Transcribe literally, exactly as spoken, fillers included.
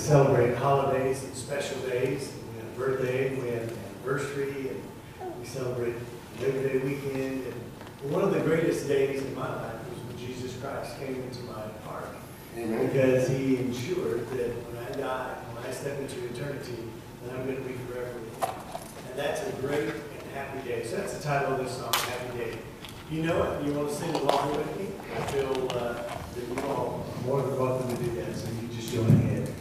celebrate holidays and special days. We have birthday, we have anniversary, and we celebrate Labor Day weekend. And one of the greatest days in my life was when Jesus Christ came into my heart. Amen. Because he ensured that when I die, when I step into eternity, that I'm going to be forever with him. And that's a great and happy day. So that's the title of this song, Happy Day. You know it. You want to sing along with me? I feel uh, that you all are more than welcome to do that, so you just join ahead.